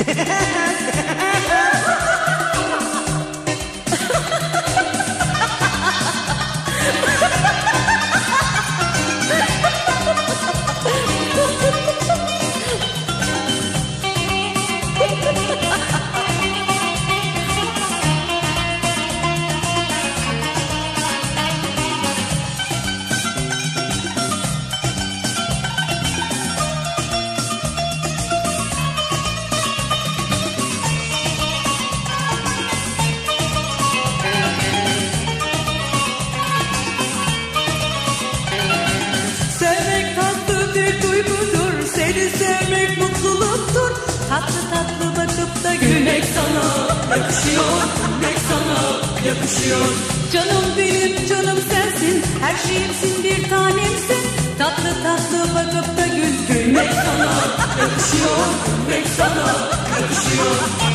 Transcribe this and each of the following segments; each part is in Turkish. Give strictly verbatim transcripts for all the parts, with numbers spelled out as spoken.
Tatlı tatlı bakıp da gülmek sana yakışıyor, gülmek sana yakışıyor. Canım benim, canım sensin, her şeyimsin, bir tanemsin. Tatlı tatlı bakıp da gül, gülmek sana yakışıyor, gülmek sana yakışıyor.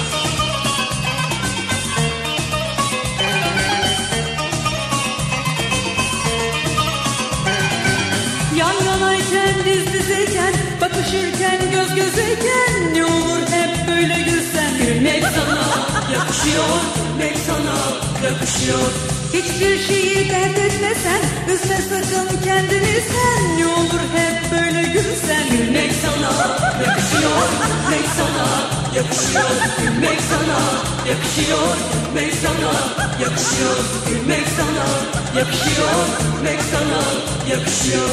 Yan yanayken, diz dizeyken, bakışırken, göz gözeyken, ne olur hep böyle gülsen. Gülmek sana yakışıyor, gülmek sana yakışıyor. Hiçbir şeyi dert etmesen, üzme sakın kendini sen. Ne olur hep böyle gülsen. Gülmek sana yakışıyor, gülmek sana yakışıyor. Gülmek sana yakışıyor, gülmek sana yakışıyor. Gülmek sana yakışıyor, gülmek sana yakışıyor.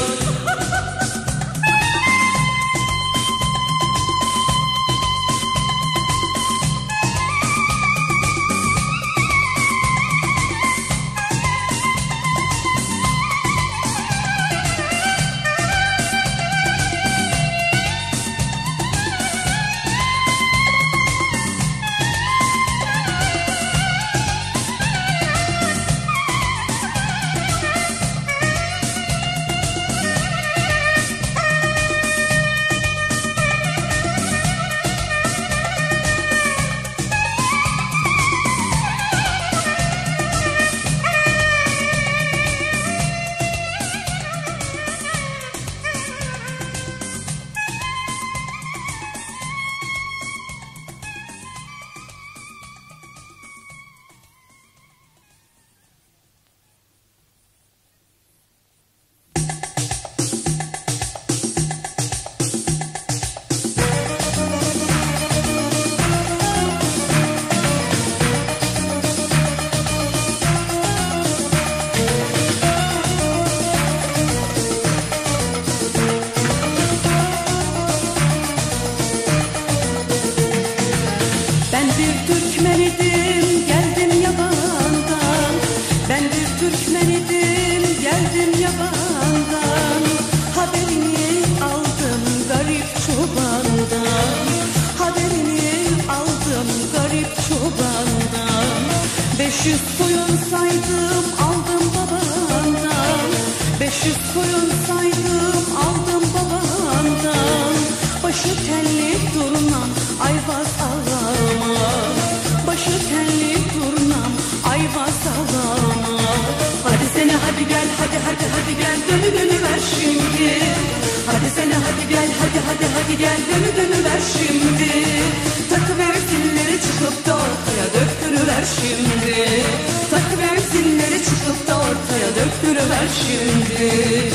Beş yüz koyun saydım aldım babandan. Beş yüz koyun saydım aldım babandan. Başı telli durmam ayvaz ağlama. Başı telli durmam ayvaz ağlama. Hadi sene hadi gel hadi hadi hadi gel dönü dönü ver şimdi. Hadi sene hadi gel hadi hadi hadi gel dönü dönü ver şimdi. Takıver zilleri çıkıp da ortaya döktürüver şimdi. Takıver zilleri çıkıp da ortaya döktürüver şimdi.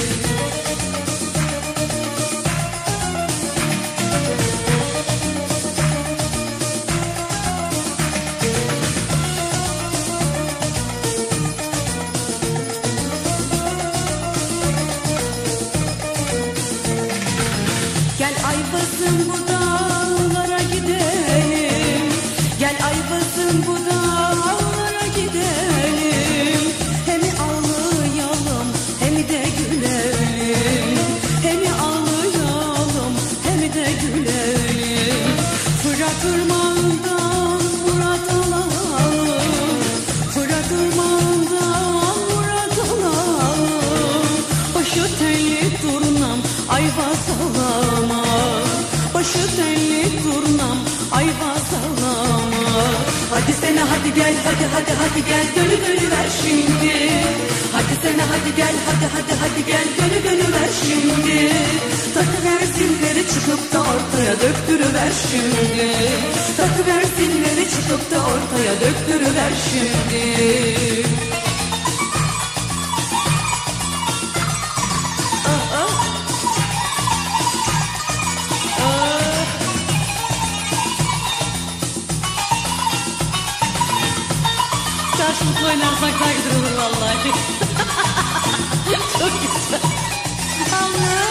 Gel Ayvaz'ın bu dağlara gidelim. Gel Ayvaz'ın bu dağlara gidelim. Hem ağlayalım hem de gülelim. Hem ağlayalım hem de gülelim. Fırat Irmağı'ndan murat alalım. Fırat Irmağı'ndan murat alalım. Başı telli turnam ayvaz ağlama. Başı telli turnam ayvaz ağlama. Hadi sene hadi gel hadi hadi hadi gel dönü dönü ver şimdi. Hadi sene hadi gel hadi hadi hadi gel dönü dönü ver şimdi. Takıver zilleri çıkıp da ortaya döktürüver döktürüver şimdi. Takıversinleri çıkıp da ortaya döktürüver şimdi. Ah ah. Ah. Karşılıklı oynarsak daha güzel olur vallahi. Çok güzel. Allah.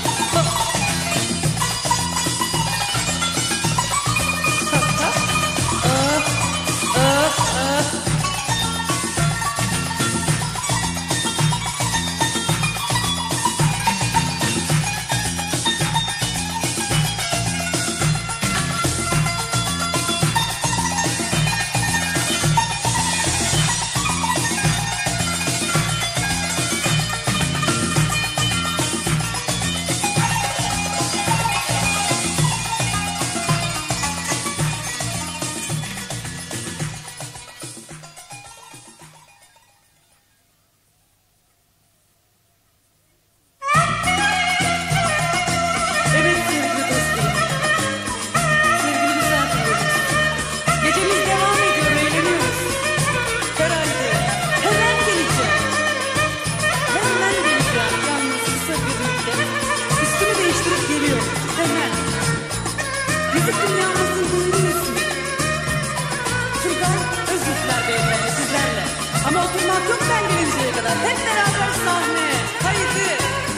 Ama oturmak yok ben gelinceye kadar. Hep beraber sahne. Haydi.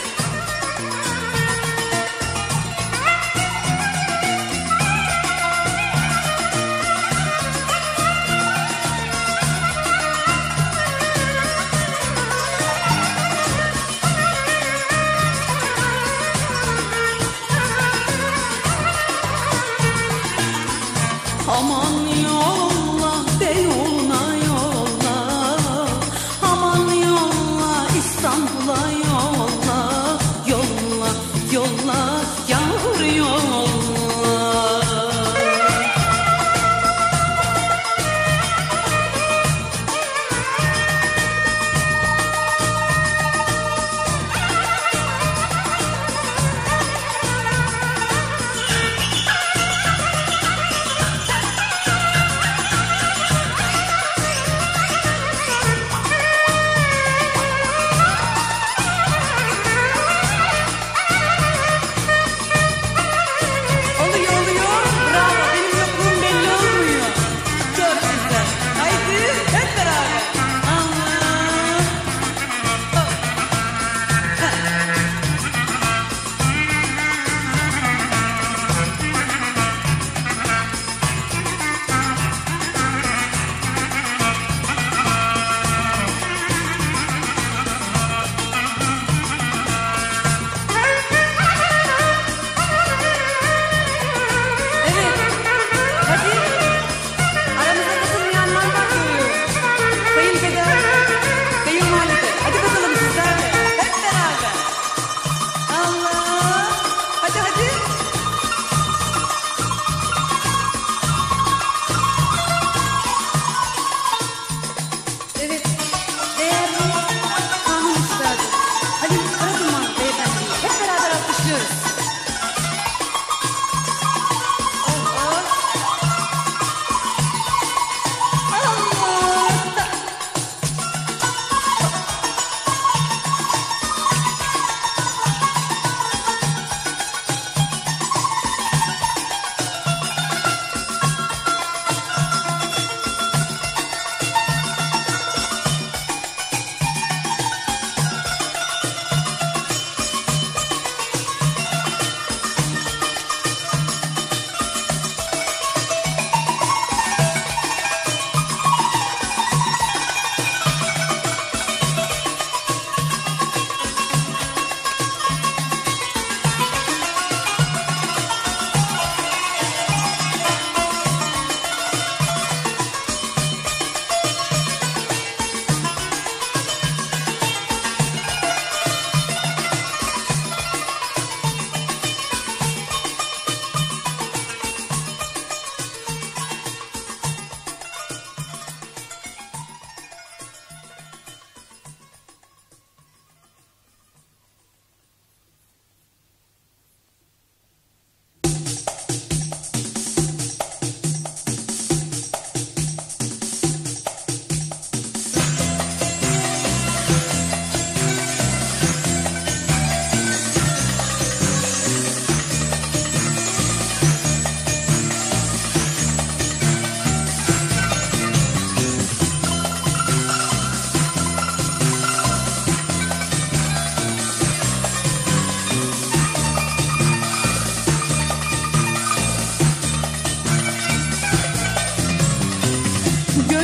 Aman yolla de yoluna yolla, aman yolla İstanbul'a yolla, yolla yolla yağmur yolla.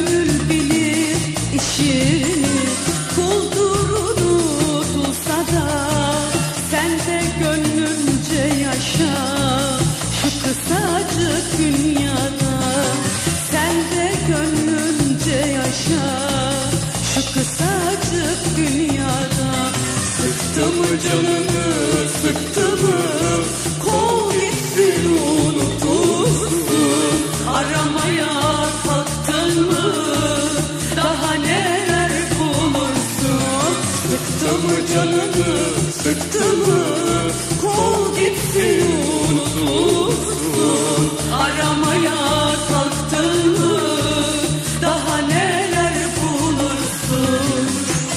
gönül bilir işini, kuldur unutulsa da sen de gönlünce yaşa şu kısacık dünyada. Sen de gönlünce yaşa şu kısacık dünyada. Sıktı mı canını, sıktı mı, kov gitsin unutursun. Aramaya kalktın mı daha neler bulursun. Sıktı mı canını, sıktı mı, kov gitsin unutursun. Aramaya kalktın mı daha neler bulursun.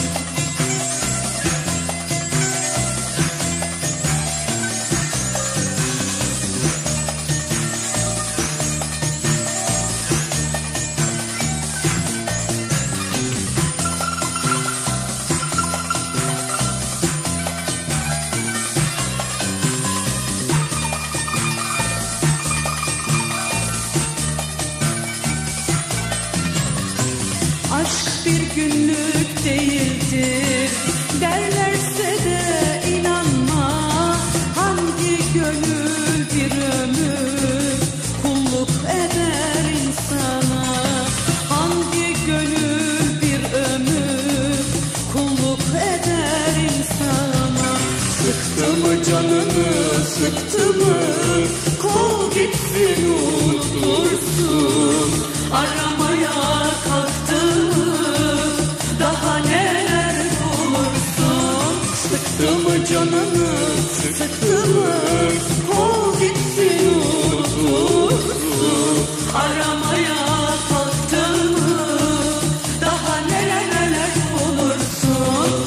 Aşk bir günlük değildir derlerse de inanma. Hangi gönül bir ömür kulluk eder insana. Hangi gönül bir ömür kulluk eder insana. Sıktı mı canını, sıktı mı, kov gitsin unutursun. Aramaya kalktın mı daha neler bulursun. Sıktı mı canını, sıktı mı, kov gitsin unutursun. Aramaya kalktın mı daha neler neler bulursun.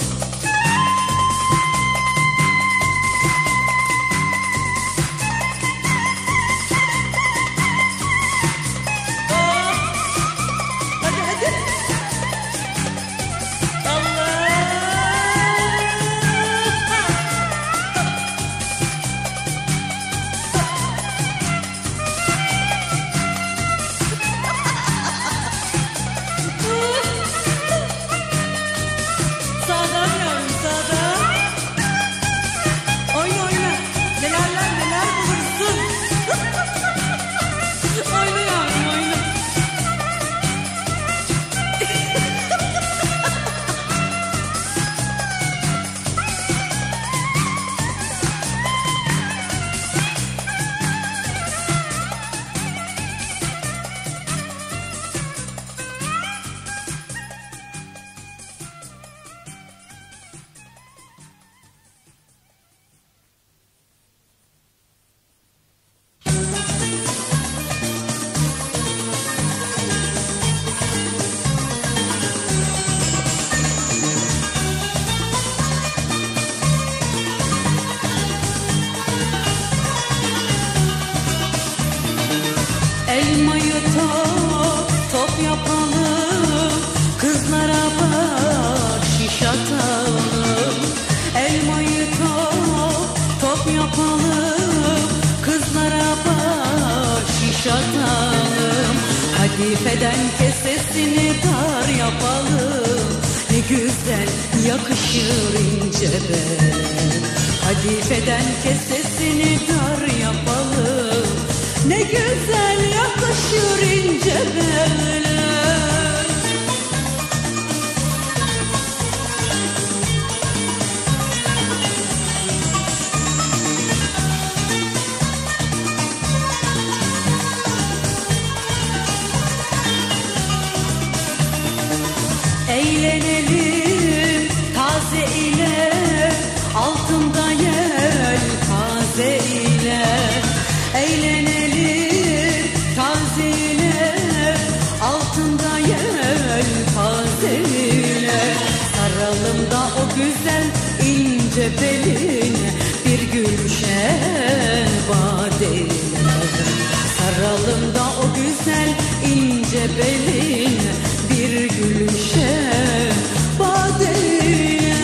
Elmayı top, top yapalım, kızlara bahşiş atalım. Elmayı top, top yapalım, kızlara bahşiş atalım. Kadifeden kesesini dar yapalım, ne güzel yakışır ince bel. Kadifeden kesesini dar yapalım, ne güzel yakışır ince bel. Eğlenelim taze ile, altında yel taze ile. Eğlenelim taze ile, altında yel taze ile. Saralım da o güzel ince beline, bir gülşen badeyle. Saralım da o güzel ince beline, bir gülşen badeyle.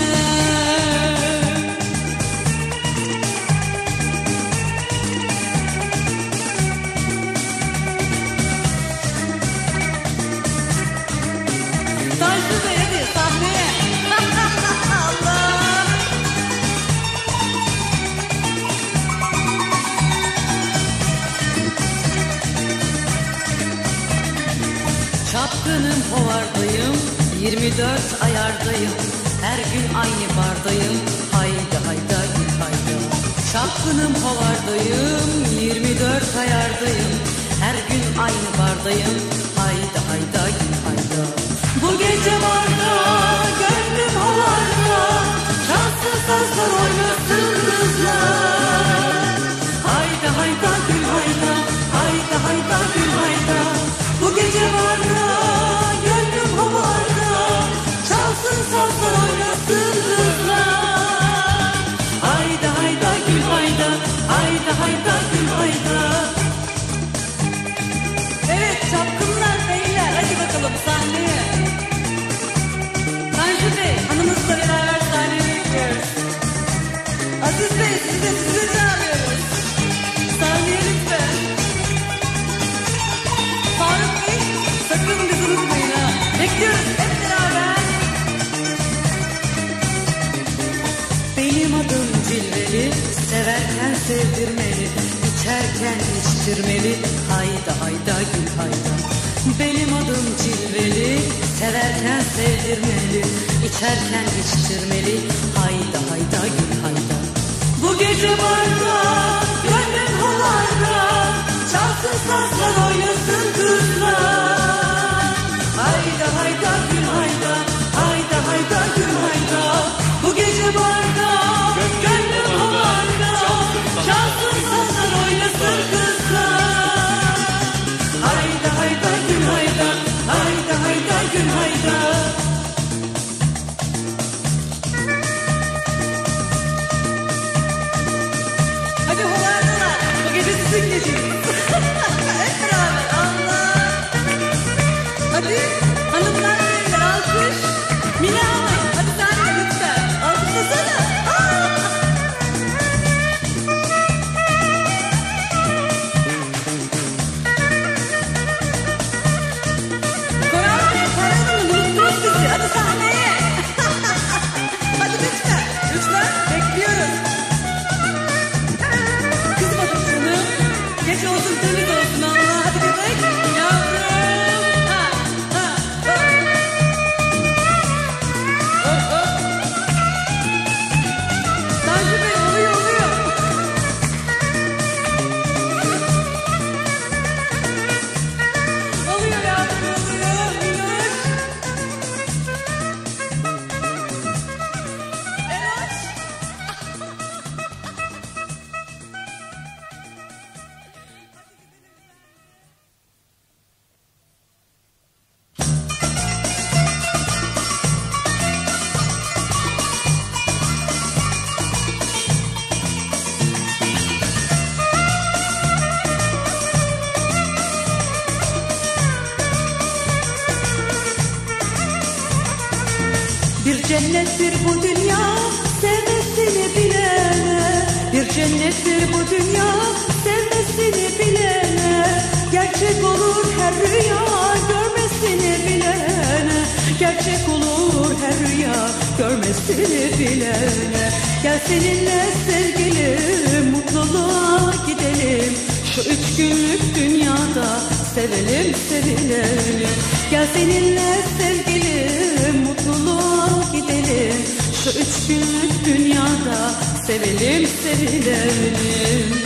Çapkınım hovardayım, yirmi dört ayardayım. Her gün aynı bardayım, haydi hayda gül hayda. Çapkınım hovardayım, yirmi dört ayardayım. Her gün aynı bardayım, haydi hayda gül hayda. Bu gece barda, gönlüm hovarda, çalsın sazlar oynasın kızlar. Haydi hayda gül hayda, haydi hayda gül hayda. Bu gece barda, gönlüm hovarda, çalsın sazlar oynasın kızlar. Haydi hayda gül hayda, haydi hayda gül hayda. Evet çapkınlar beyler, hadi bakalım sahneye. Tanju Bey, hanımızla beraber sahneye bekliyoruz. Aziz Bey, sizi de sizi çağırıyoruz. Sahneye lütfen. Faruk Bey, sakın bizi unutmayın ha. Bekliyoruz hep beraber. Benim adım cilveli, severken sevdirmeli, içerken içtirmeli, hayda hayda gül hayda. Benim adım cilveli, severken sevdirmeli, içerken içtirmeli, hayda hayda gül hayda. Bu gece barda, gönlüm hovarda, çalsın sazlar oynasın kızlar. Hayda hayda gül hayda, hayda hayda gül hayda. Bu gece barda, gönlüm hovarda, çalsın sazlar oynasın kızlar. Hayda hayda gül hayda, hayda hayda gül hayda. Hadi hovardalar, bu gece sizin geceniz. Hep beraber Allah. Hadi hanımlar beyler alkış. Mine Hanım, hadi sen de lütfen. Alkışlasana. Koray Bey, Koray Hanım, unuttunuz bizi. Hadi sahneye. Hadi lütfen, lütfen bekliyoruz. Kızmadım canım. Geç olsun temiz olsun Allah. Hadi bebek. Yavrum. Ha, ha, ha. Hop, hop. Tanju Bey, oluyor, oluyor. Oluyor yavrum, oluyor. Minnoş. Eloş. Bir cennettir bu dünya, sevmesini bilene. Bir cennettir bu dünya, sevmesini bilene. Gerçek olur her rüya, görmesini bilene. Gerçek olur her rüya, görmesini bilene. Gel seninle sevgilim, mutluluğa gidelim. Şu üç günlük dünyada sevelim sevilelim. Gel seninle sevgilim, mutluluğa gidelim. Şu üç günlük dünyada sevelim sevilelim.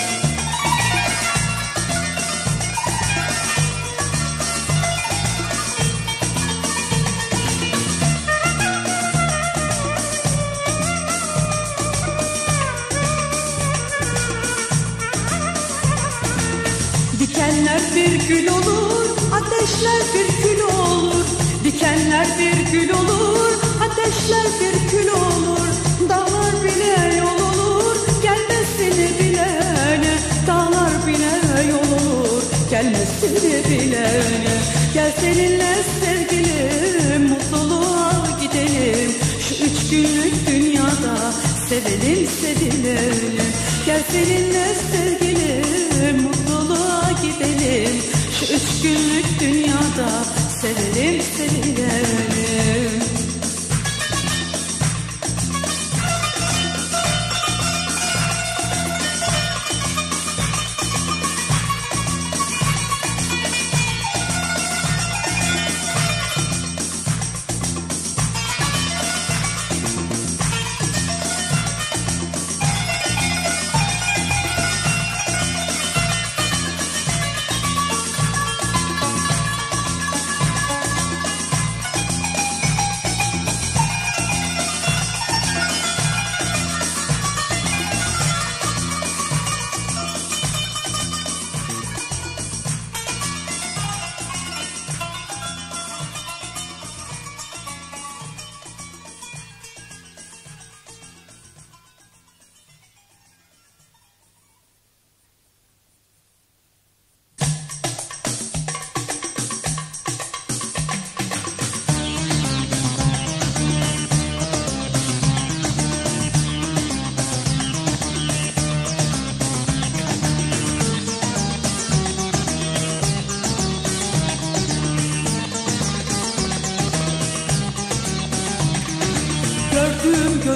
Dikenler bir gül olur, ateşler bir kül olur. Dikenler bir gül olur, ateşler bir kül olur. Dağlar bile yol olur, gelmesini bilene. Dağlar bile yol olur, gelmesini bilene. Gel seninle sevgilim, mutluluğa gidelim. Şu üç günlük dünyada sevelim sevilelim. Gel seninle sevgilim, mutluluğa gidelim. Şu üç günlük dünyada sevelim sevilelim.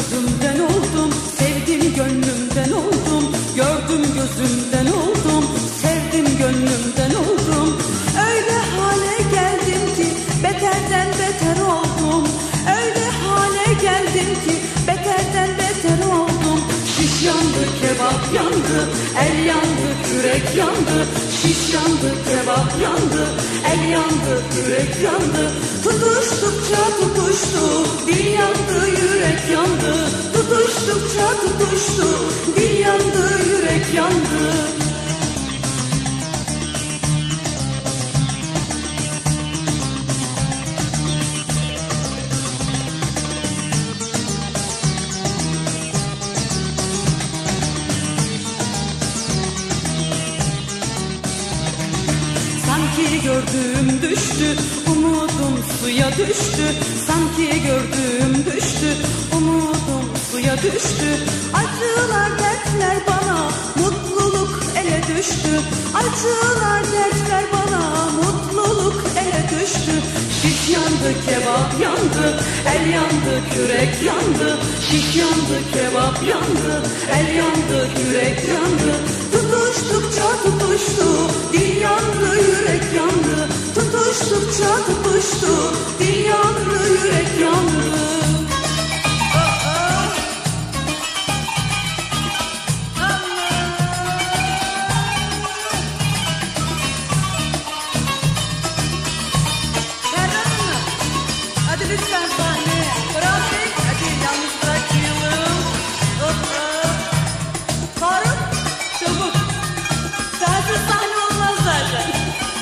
sözümden oldum, sevdim gönlümden oldum, gördüm gözümden oldum, sevdim gönlümden oldum. Öyle hale geldim ki beterden beter oldum, öyle hale geldim ki beterden beter oldum. Şiş yandı, kebap yandı, el yandı, yürek yandı. Şiş yandı, kebap yandı, el yandı, yürek yandı. Tutuştukça tutuştu, dil yandı, yürek yandı. Tutuştukça tutuştu, dil yandı, yürek yandı. Sanki gördüğüm düştü, umudum suya düştü. Sanki gördüğüm düştü, umudum suya düştü. Acılar dertler bana, mutluluk ele düştü. Acılar dertler bana, mutluluk ele düştü. Şiş yandı, kebap yandı, el yandı, yürek yandı. Şiş yandı, kebap yandı, el yandı, yürek yandı. Tutuştukça tutuştu, dil yandı, yürek yandı. Tutuştukça tutuştu, dil yandı, yürek yandı. Hadi lütfen sahneye. Bravo Bey. Hadi yalnız bırakmayalım. Hop hop. Faruk çabuk. Sensiz sahne olmaz zaten.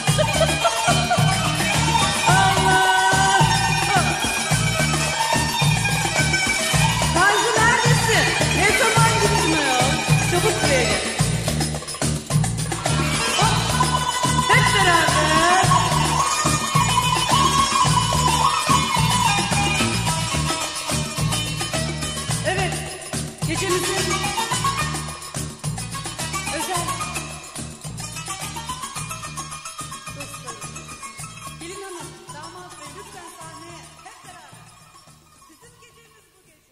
Allah. Tanju neredesin? Ne zaman gittin ya? Çabuk buraya gel. Hop. Hep beraber. Evet, gecemizin özel dostları. Gelin hanım, damat bey lütfen sahneye hep beraber. Bizim gecemiz bu gece.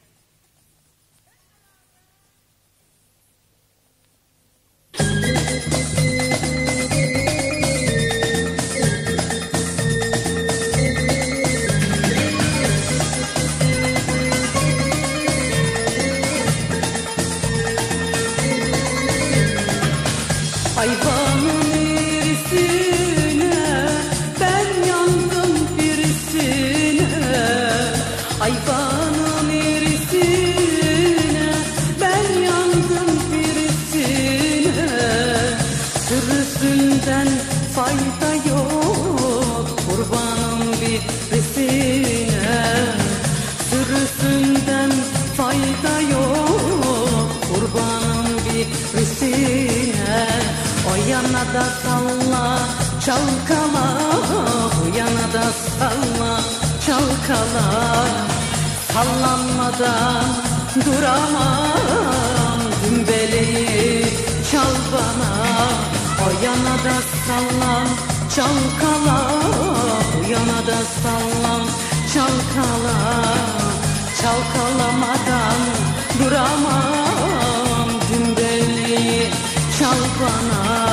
Hayvanın irisine ben yandım birisine. Hayvanın irisine ben yandım birisine. Sürüsünden fayda yok kurbanım birisine. Sürüsünden fayda yok kurbanım birisine. O yana da salla çalkala, bu yana da salla çalkala. Sallanmadan duramam, dümbeleyi çal bana. O yana da sallan çalkala, bu yana da sallan çalkala. Çalkalamadan duramam, dümbeleyi çal bana.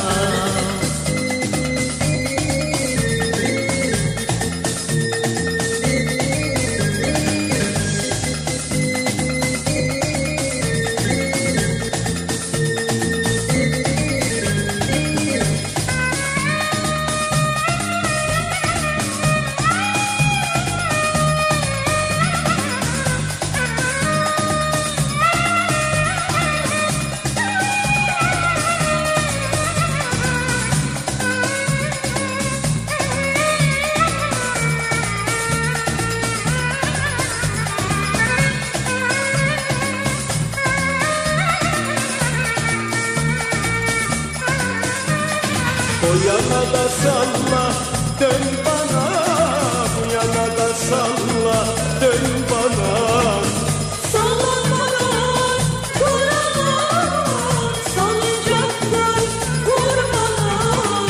O yana da salla dön bana, bu yana da salla dön bana. Sallanmadan duramam, salıncaklar kur bana.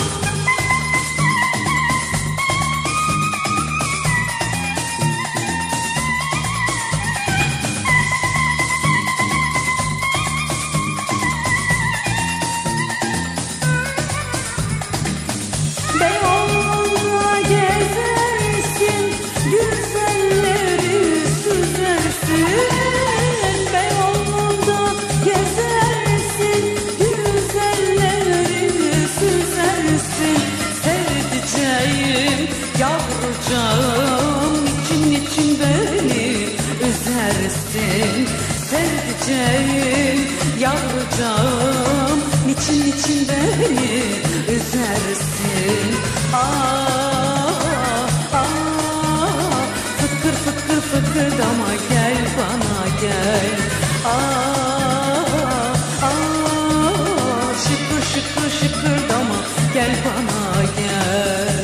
sevdiceğim, yavrucağım, niçin niçin beni üzersin? Ah, ah, fıkır fıkır fıkırdama, gel bana gel. Ah, ah, şıkır şıkır şıkırdama, gel bana gel.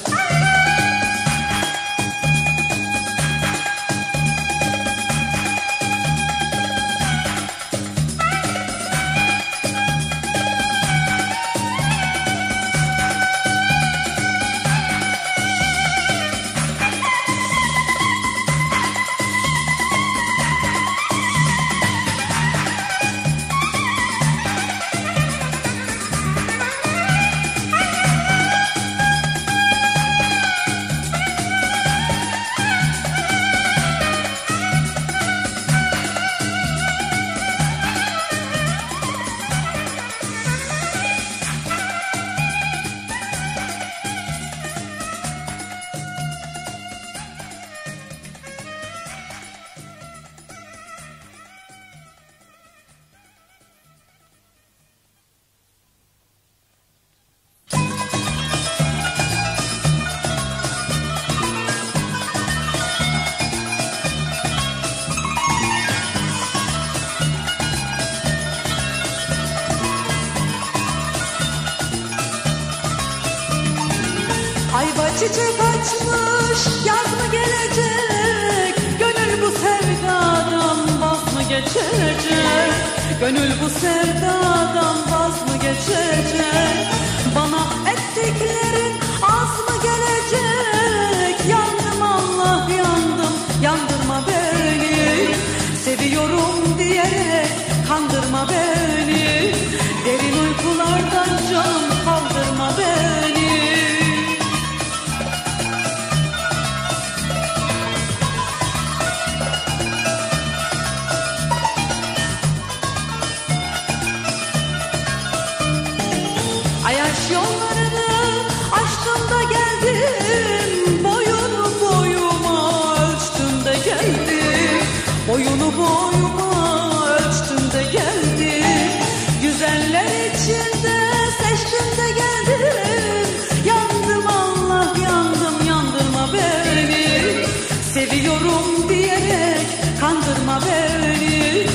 Ayva çiçek açmış, yaz mı gelecek? Gönül bu sevdadan vaz mı geçecek? Gönül bu sevdadan vaz mı geçecek? Bana ettiklerin az mı gelecek? Yandım Allah yandım, yandırma beni. Seviyorum diyerek kandırma beni. Derin uykulardan canım kaldırma beni. Ayaş yollarını açtım da geldim, boyunu boyuma ölçtüm de geldim, boyunu boyuma ölçtüm de geldim, güzeller içinde seçtim de geldim, yandım Allah yandım, yandırma beni, seviyorum diyerek kandırma beni.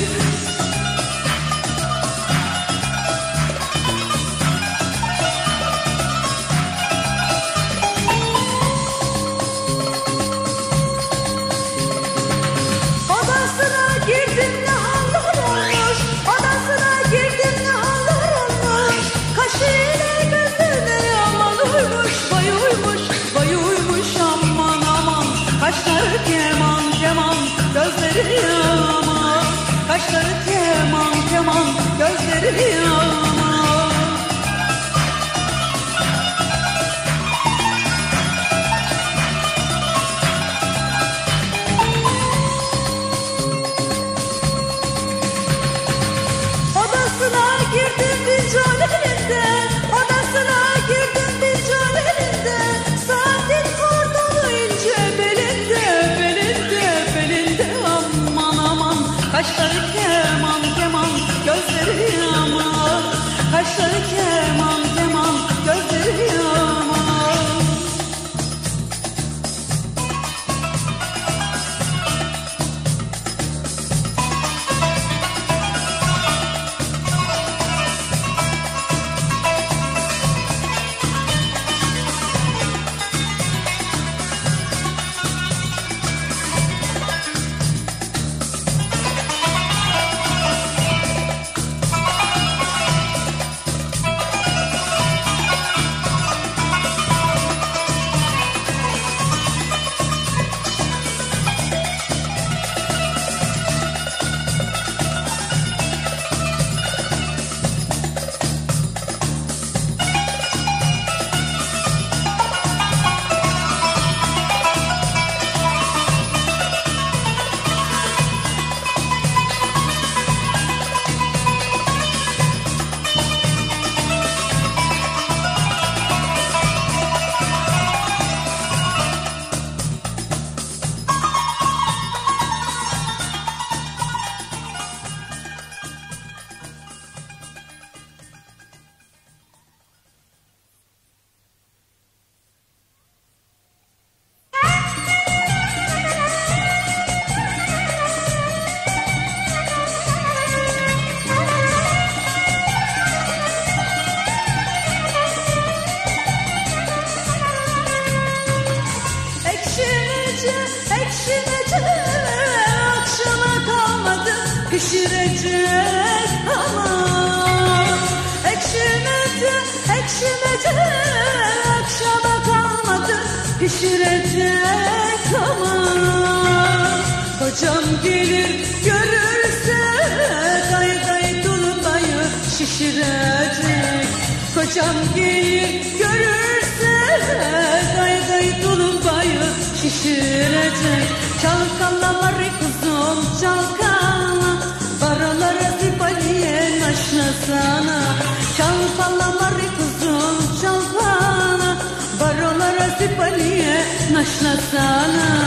ekşilecek ama ekşimedi, ekşimedi, akşama kalmadı pişirecek ama kocam gelir görürse day day tulumbayı şişirecek. Kocam gelir görürse day day tulumbayı şişirecek. Çalkala mari kuzum çalkala, barolara zibaliye naşlasana. Çalkala mari kuzum çalkala, barolara zibaliye naşlasana.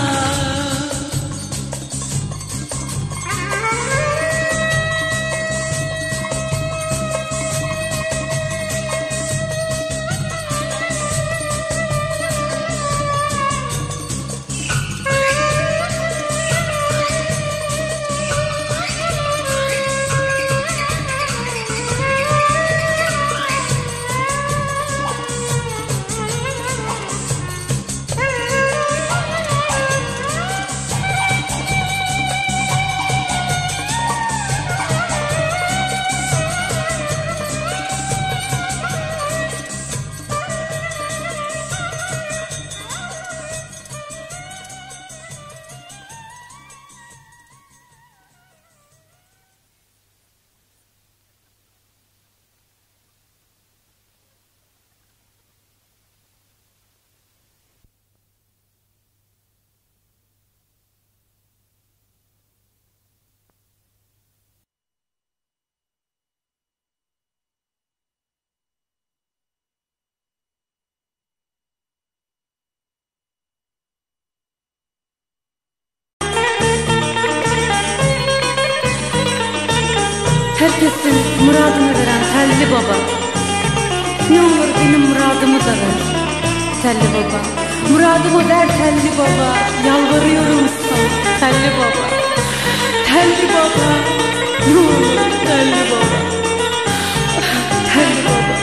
Herkesin muradını veren telli baba, ne olur benim muradımı da ver telli baba. Muradımı ver telli baba, yalvarıyorum sana telli baba. Telli baba, ne olur telli baba, telli baba.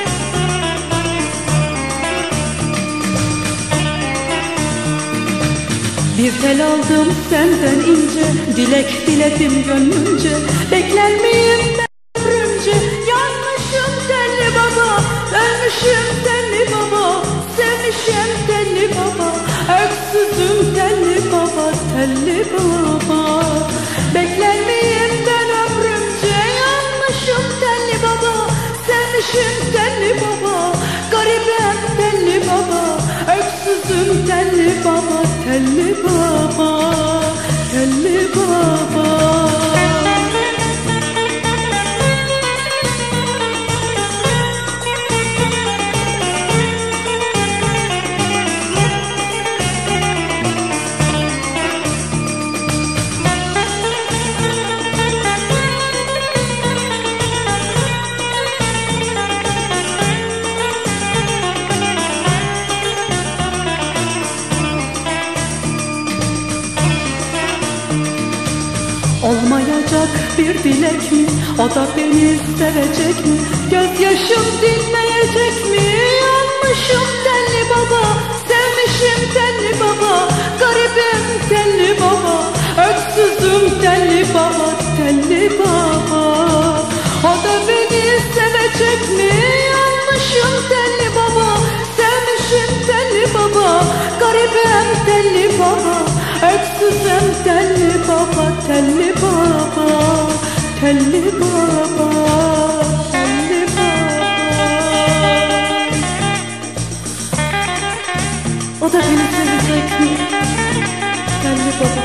Bir tel aldım senden ince, dilek diledim gönlümce. Bekler miyim ben ömrümce? Yanmışım telli baba, ölmüşüm telli baba, sevmişim telli baba, öksüzüm telli baba, telli baba. Bekler miyim ben ömrümce? Yanmışım telli baba, sevmişim telli baba, garibim telli baba, öksüzüm telli baba, telli baba, telli baba. Olmayacak bir dilek mi? O da beni sevecek mi? Gözyaşım dinmeyecek mi? Yanmışım telli baba, sevmişim telli baba, garibim telli baba, öksüzüm telli baba, telli baba. O da beni sevecek mi? Yanmışım telli baba, sevmişim telli baba, garibim telli baba, öksüzüm telli baba, telli baba, telli baba, telli baba. O da beni sevecek mi? Telli baba.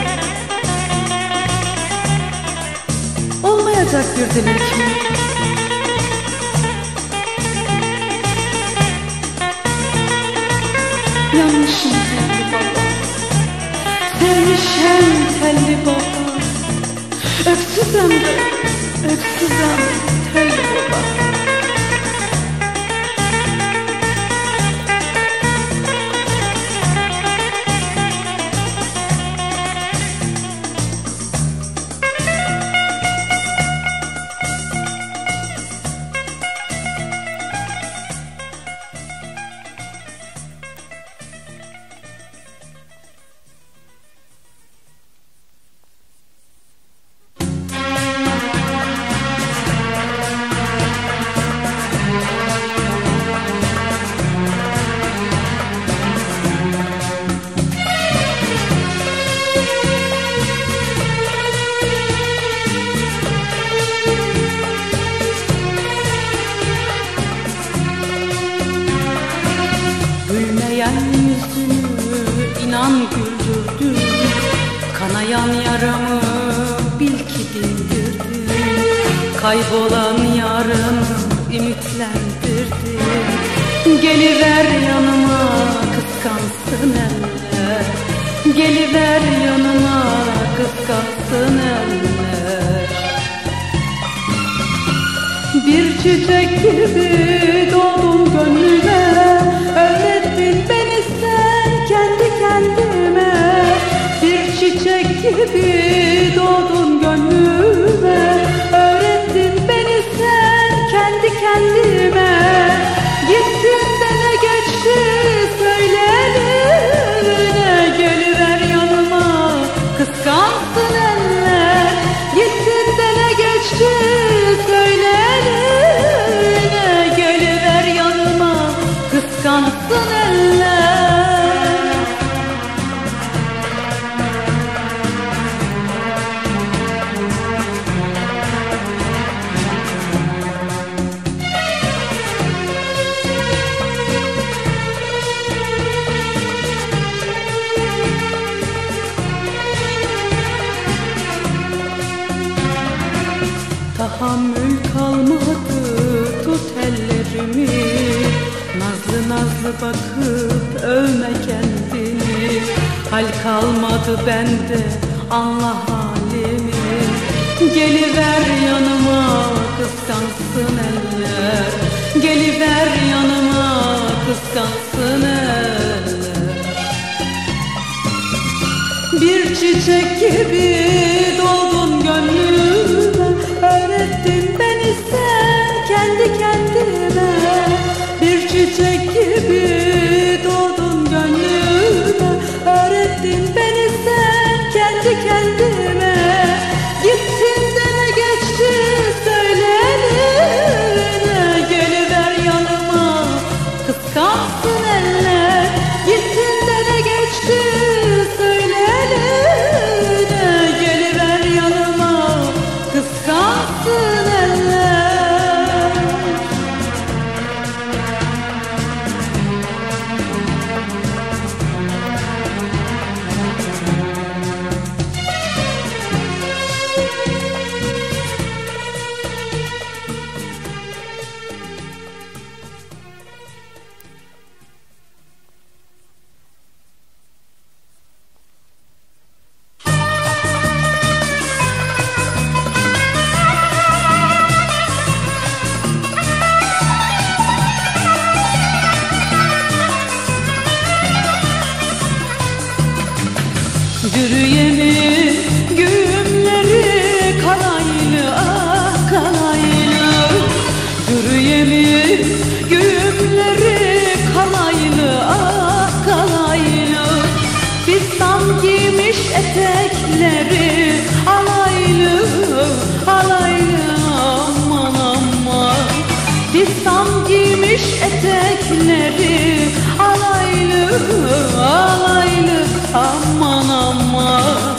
Olmayacak bir dilek mi? Yanmışım telli baba, sevmişim telli baba, öksüzüm de, öksüzüm telli baba. Kaybolan yarın ümitlendirdi. Geliver yanıma kıskansın eller, geliver yanıma kıskansın eller. Bir çiçek gibi doğdun gönlüme, öğrettin beni sen kendi kendime. Bir çiçek gibi doğdun gönlüme, öğrettin beni sen kendi kendime. Gittin de ne geçti söyle eline, geliver yanıma kıskansın eller. Gittin de ne geçti söyle eline, geliver yanıma kıskansın eller. Tahammül kalmadı, tut ellerimi. Nazlı nazlı bakıp övme kendini. Hal kalmadı bende, anla halimi. Geliver yanıma kıskansın eller, geliver yanıma kıskansın eller. Bir çiçek gibi doğdun gönlüme, öğrettin beni sen kendi kendime. Bir çiçek gibi doğdun gönlüme, öğrettin beni sen kendi kendime. Gittin de ne geçti söyle eline, geliver yanıma kıskansın eller. Gittin de ne geçti söyle eline, geliver yanıma kıskansın eller. Yürüyemin güğümleri kalaylı, ah kalaylı. Yürüyemin güğümleri kalaylı, ah kalaylı. Fistan giymiş etekleri alaylı, alaylı aman aman. Fistan giymiş etekleri alaylı, alaylı aman aman.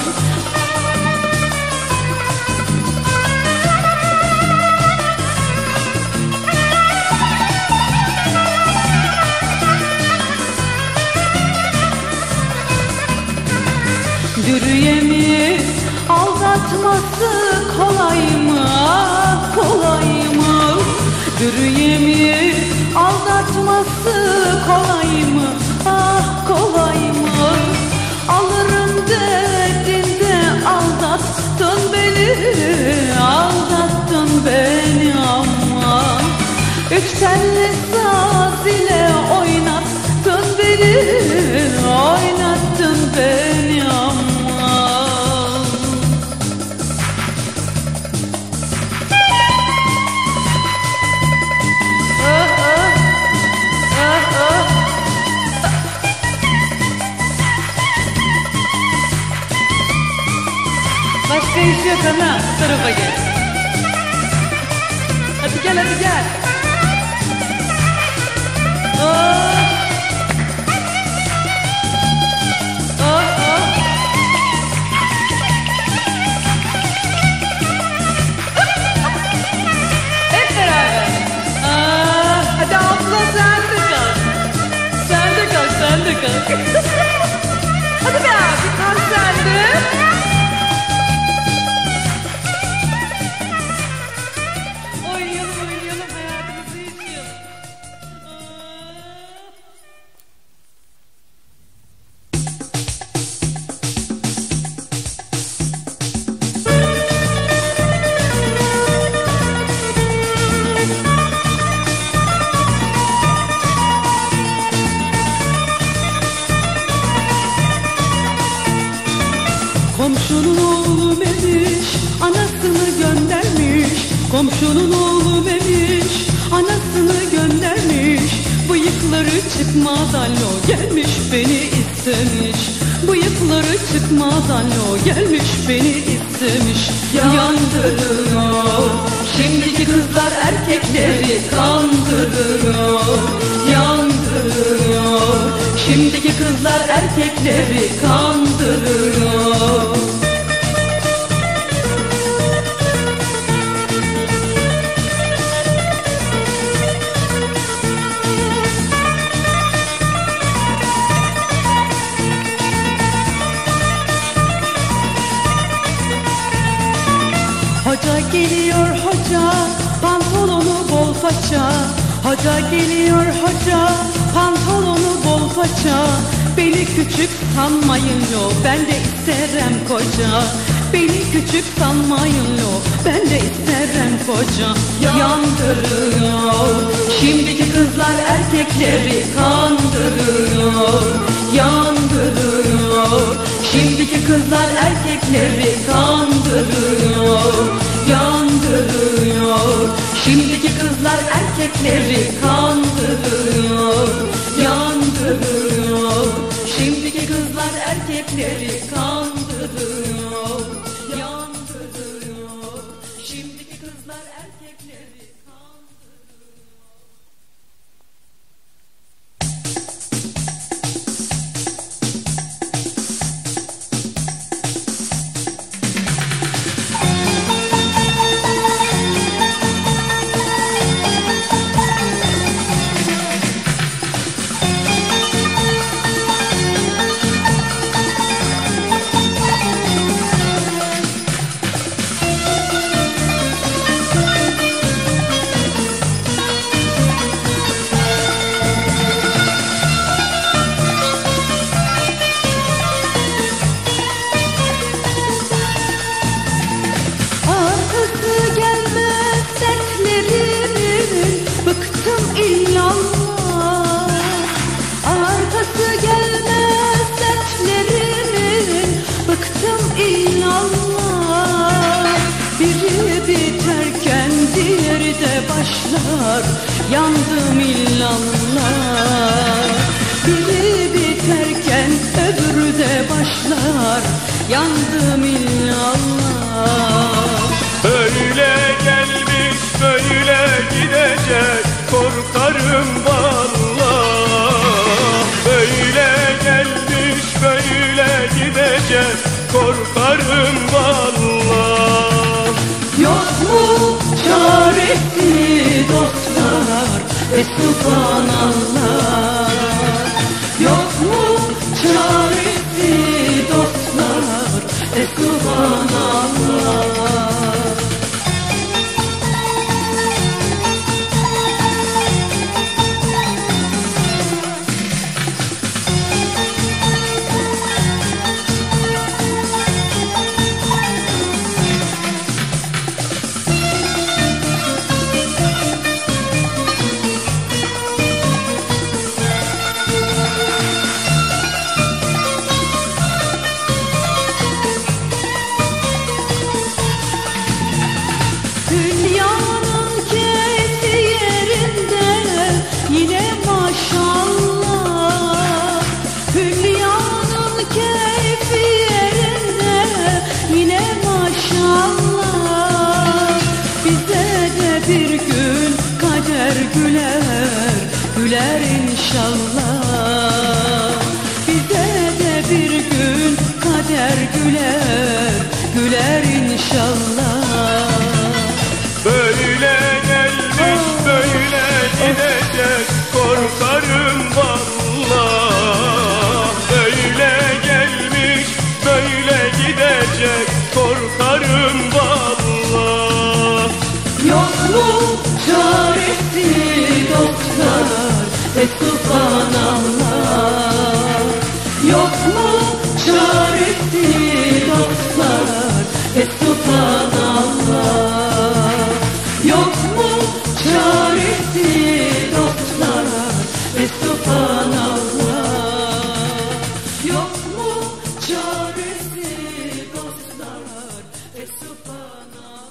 Yürüyemi aldatması kolay mı, ah kolay mı? Yürüyemi aldatması kolay mı, ah kolay mı? Alırım dedin de aldattın beni, aldattın beni aman. Üç telli saz ile oynattın beni, oynattın beni aman. Ah, ah, ah, ah. Başka iş yok ana, bu tarafa gel. Hadi gel, hadi gel. Oh. Oh, oh. Hep beraber. Aa, hadi abla sen de kalk. Sen de kalk, sen de kalk. Hadi be abi, kalk sen de. Anasını göndermiş, komşunun oğlu memiş. Anasını göndermiş, bıyıkları çıkmadan o gelmiş beni istemiş. Bıyıkları çıkmadan o gelmiş beni istemiş. Yandırıyor, şimdiki kızlar erkekleri kandırıyor. Yandırıyor, şimdiki kızlar erkekleri kandırıyor. Hoca geliyor hoca, pantolonu bol paça. Hoca geliyor hoca, pantolonu bol paça. Beni küçük sanmayın yo, ben de isterim koca. Beni küçük sanmayın yo, ben de isterim koca. Yandırıyor, şimdiki kızlar erkekleri kandırıyor. Yandırıyor, şimdiki kızlar erkekleri kandırıyor. Yandırıyor, şimdiki kızlar erkekleri kandırıyor. Yandırıyor, şimdiki kızlar erkekleri kandırıyor. Yandırıyor, şimdiki kızlar erkekleri kandırıyor. Başlar, yandım illallah. Biri biterken öbürü de başlar, yandım illallah. Böyle gelmiş böyle gidecek, korkarım vallahi. Böyle gelmiş böyle gidecek, korkarım vallahi. Yok mu çaresi dostlar ve subhanallah. Yok mu çaresi dostlar ve subhanallah. Hülyanın keyfi yerinde yine maşallah. Hülyanın keyfi yerinde yine maşallah. Bize de bir gün kader güler, güler inşallah. Bize de bir gün kader güler, güler inşallah. Böyle gelmiş böyle gidecek, korkarım vallahi. Böyle gelmiş böyle gidecek, korkarım vallahi. Yok mu çaresi dostlar ve subhanallah. Yok mu çaresi dostlar ve subhanallah. Yok mu çaresi dostlar ve subhanallah. Yok mu çaresi dostlar ve subhanallah.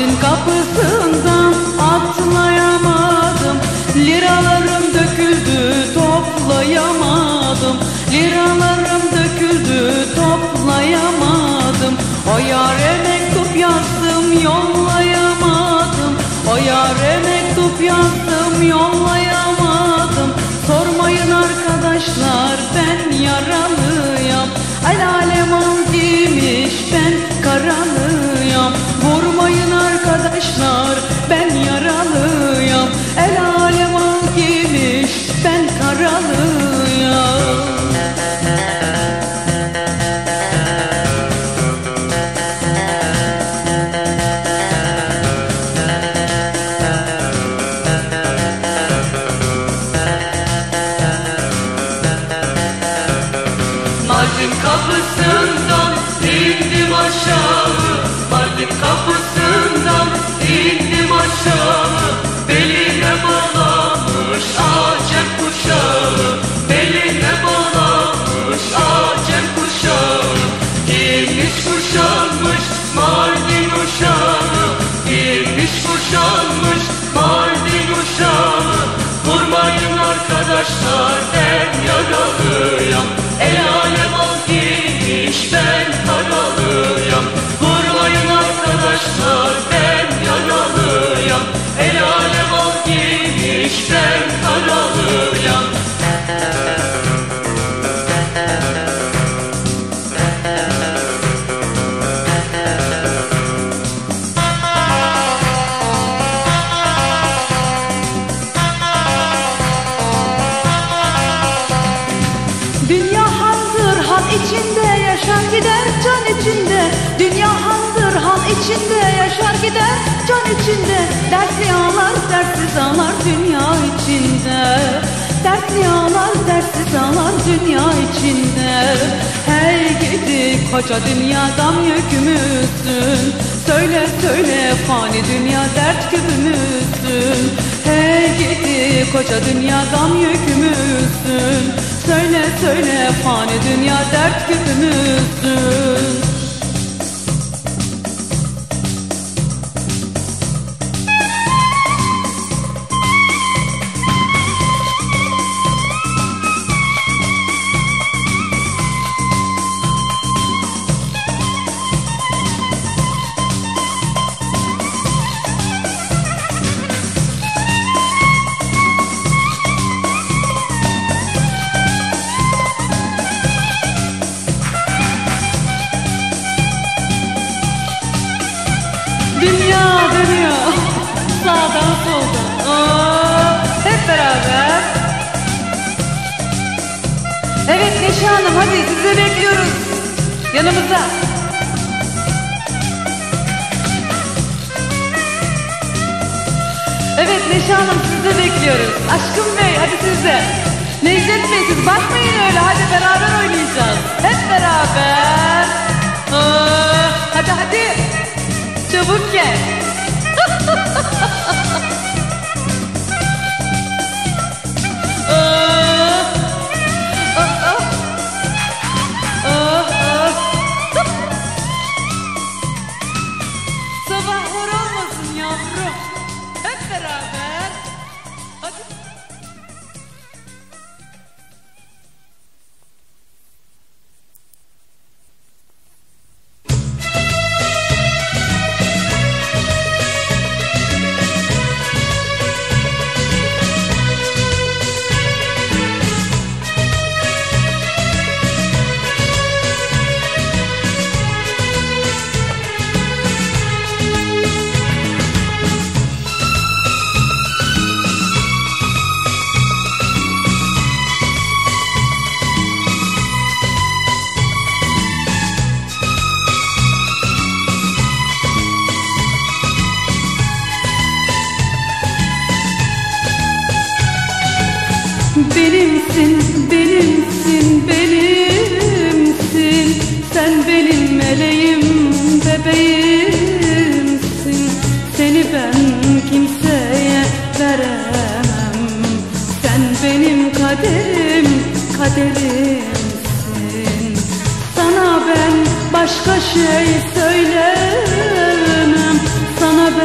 Mardin kapısından atlayamadım, liralarım döküldü toplayamadım, liralarım döküldü toplayamadım. O yâre mektup yazdım yollayamadım, o yâre mektup yazdım yollayamadım. Sormayın arkadaşlar ben yaralıyım, el alem al giymiş ben karalıyım. Vurmayın arkadaşlar ben yaralıyım, el alem al giymiş ben karalıyım. Mardin kapısından indim aşağı, Mardin kapısından indim aşağı. Beline bağlamış acem kuşağı, beline bağlamış acem kuşağı. Giymiş kuşanmış Mardin uşağı, giymiş kuşanmış Mardin uşağı. Vurmayın arkadaşlar ben yaralıyım, el alem al giymiş ben karalıyım. Vurmayın arkadaşlar ben yaralıyım, el alem al giymiş ben karalıyım. Dünya handır han içinde yaşar gider can içinde, dünya handır han içinde yaşar gider can içinde. Dertli ağlar dertsiz ağlar dünya içinde, dertli ağlar dertsiz ağlar dünya içinde. Hey gidi koca dünya gam yükümüzsün, söyle söyle fani dünya dert küpümüzsün. Hey gidi koca dünya gam yükümüzsün, söyle söyle fani dünya dert küpümüzsün. Dünya dönüyor sağdan soldan, oo, hep beraber. Evet Neşe Hanım hadi sizi bekliyoruz yanımıza. Evet Neşe Hanım sizi bekliyoruz. Aşkım Bey hadi siz de. Necdet Bey siz bakmayın öyle, hadi beraber oynayacağız. Hep beraber. Oo, hadi hadi. Çabuk gel. oh, oh, oh. Oh, oh. Sabahlar olmasın yavrum. Hep beraber. Hadi. Benimsin, benimsin, benimsin. Sen benim meleğim, bebeğimsin. Seni ben kimseye veremem. Sen benim kaderim, kaderimsin. Sana ben başka şey söylemem. Sana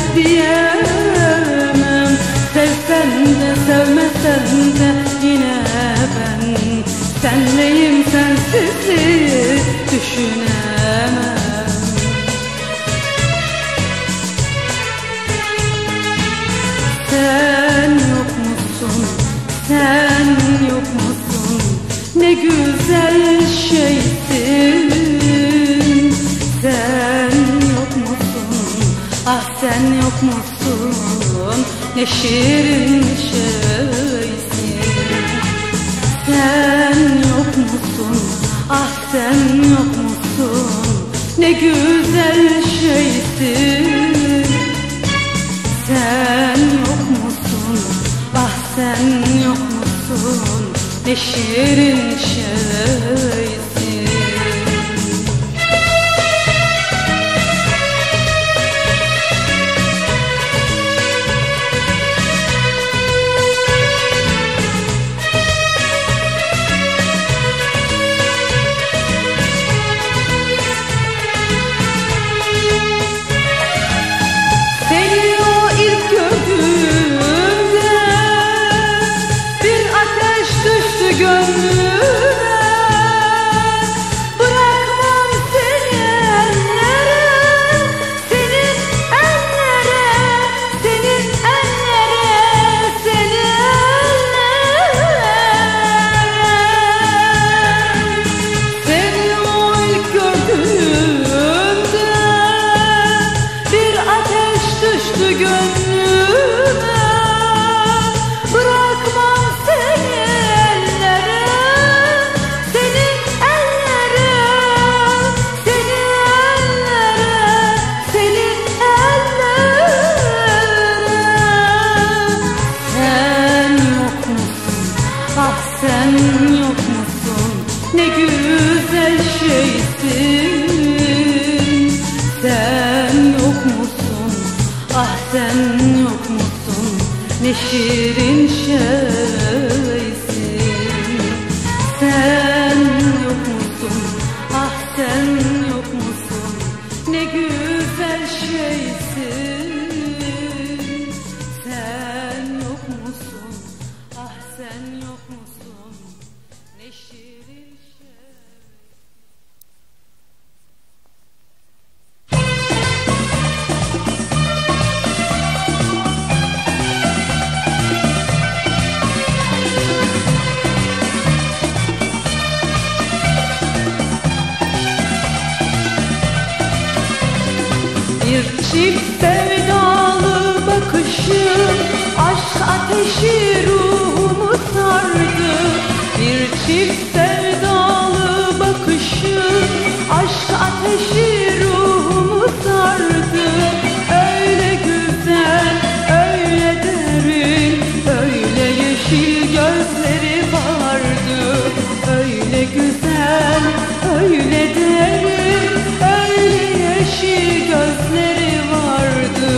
diyemem. Sevsen de sevmesen de yine ben senleyim, sensizliği düşünemem. Sen yok musun, sen yok musun, ne güzel şeysin. Sen yok musun, ah sen yok musun, ne şirin şeysin. Sen yok musun, ah sen yok musun, ne güzel şeysin. Sen yok musun, ah sen yok musun, ne şirin şeysin. Sen yok musun, ne güzel şeysin. Sen yok musun, ah sen yok musun, ne şirin şeysin. Sen yok musun, ah sen yok musun, ne güzel şeysin. Sen yok musun, ah sen yok musun, ne şirin şey. Bir çift sevdalı bakışın aşk ateşi ruhumu sardı. Bir çift sevdalı bakışın aşk ateşi ruhumu sardı. Öyle güzel, öyle derin, öyle yeşil gözleri vardı. Öyle güzel, öyle derin, öyle yeşil gözleri vardı.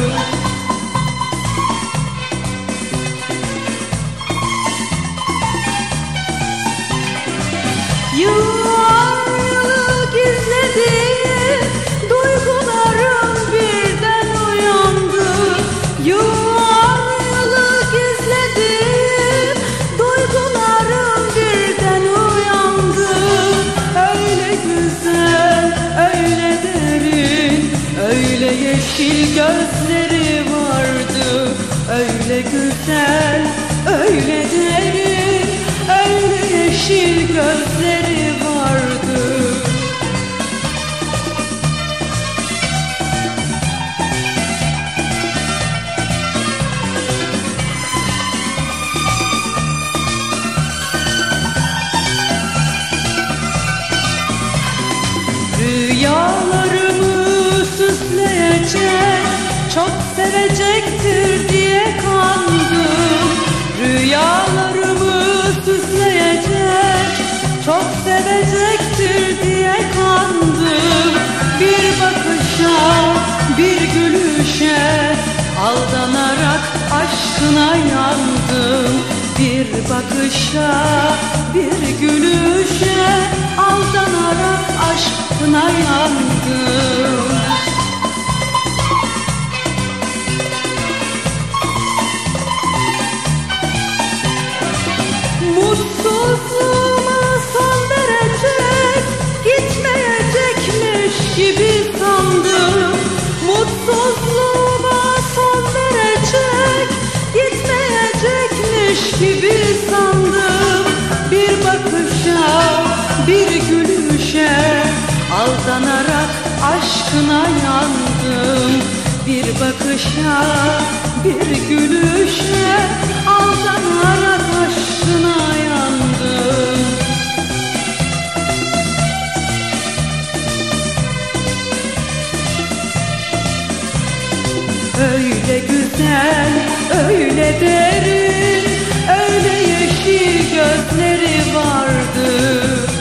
Yıllar gizlediğim duygularım birden uyandı. Yıllar gizlediğim duygularım birden uyandı. Öyle güzel, öyle derin, öyle yeşil gözleri vardı. Öyle güzel, öyle derin, öyle yeşil gözleri vardı. Rüyalarımı süsleyecek, çok sevecektir diye kandım. Rüyalarımı süsleyecek, çok sevecektir diye kandım. Bir bakışa, bir gülüşe aldanarak aşkına yandım. Bir bakışa, bir gülüşe aldanarak aşkına yandım. Aldanarak aşkına yandım, bir bakışa, bir gülüşe, aldanarak aşkına yandım. Öyle güzel, öyle derin, öyle yeşil gözleri vardı.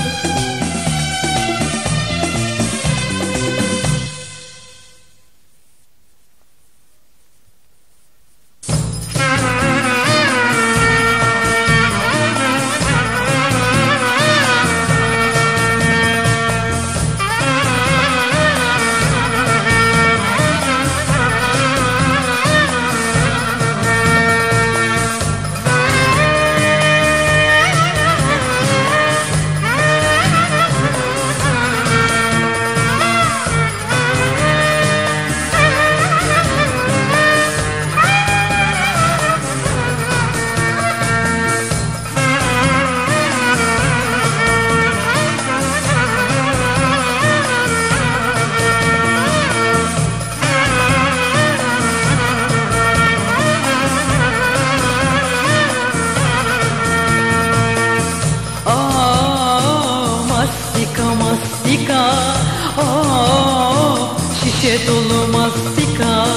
Mastika, oh, şişe dolu mastika,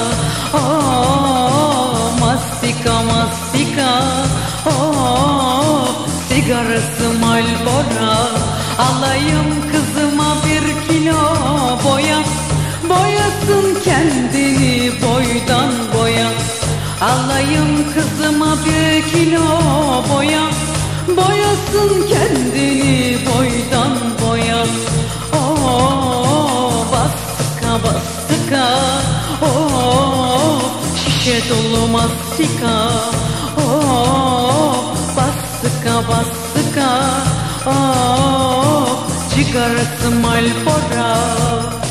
oh, mastika, mastika, oh, sigarası Marlboro, alayım kızıma bir kilo boya, boyasın kendini boydan boya, alayım kızıma bir kilo boya, boyasın kendini boydan boya. Oh, bastıka bastıka, oh, şişe dolu mastika, oh, bastıka bastıka, oh, cigarası Marlboro.